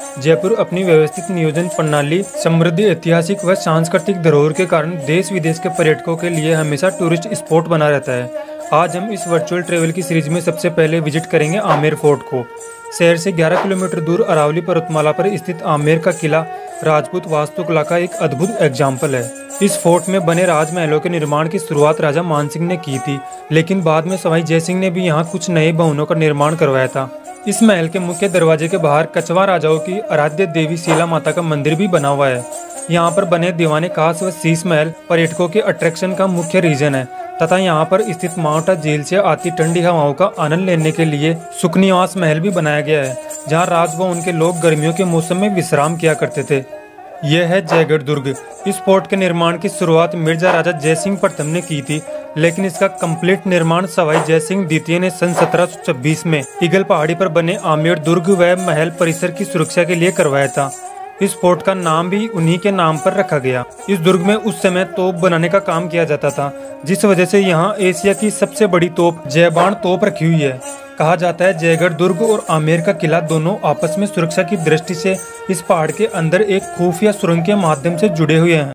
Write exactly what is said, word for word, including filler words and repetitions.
जयपुर अपनी व्यवस्थित नियोजन प्रणाली, समृद्ध ऐतिहासिक व सांस्कृतिक धरोहर के कारण देश विदेश के पर्यटकों के लिए हमेशा टूरिस्ट स्पॉट बना रहता है। आज हम इस वर्चुअल ट्रेवल की सीरीज में सबसे पहले विजिट करेंगे आमेर फोर्ट को। शहर से ग्यारह किलोमीटर दूर अरावली पर्वतमाला पर स्थित आमेर का किला राजपूत वास्तुकला का एक अद्भुत एग्जाम्पल है। इस फोर्ट में बने राजमहलों के निर्माण की शुरुआत राजा मानसिंह ने की थी, लेकिन बाद में सवाई जयसिंह ने भी यहाँ कुछ नए भवनों का निर्माण करवाया था। इस महल के मुख्य दरवाजे के बाहर कछवा राजाओं की आराध्य देवी शीला माता का मंदिर भी बना हुआ है। यहाँ पर बने दीवाने खास व शीश महल पर्यटकों के अट्रैक्शन का मुख्य रीजन है तथा यहाँ पर स्थित माउंटा झील से आती ठंडी हवाओं का आनंद लेने के लिए सुखनिवास महल भी बनाया गया है, जहाँ राज व उनके लोग गर्मियों के मौसम में विश्राम किया करते थे। यह है जयगढ़ दुर्ग। इस फोर्ट के निर्माण की शुरुआत मिर्जा राजा जयसिंह प्रथम ने की थी, लेकिन इसका कंप्लीट निर्माण सवाई जयसिंह द्वितीय ने सन सत्रह सौ छब्बीस में ईगल पहाड़ी पर बने आमेर दुर्ग व महल परिसर की सुरक्षा के लिए करवाया था। इस फोर्ट का नाम भी उन्हीं के नाम पर रखा गया। इस दुर्ग में उस समय तोप बनाने का काम किया जाता था, जिस वजह से यहाँ एशिया की सबसे बड़ी तोप जयबाण तोप रखी हुई है। कहा जाता है जयगढ़ दुर्ग और आमेर का किला दोनों आपस में सुरक्षा की दृष्टि से इस पहाड़ के अंदर एक खुफिया सुरंग के माध्यम से जुड़े हुए हैं।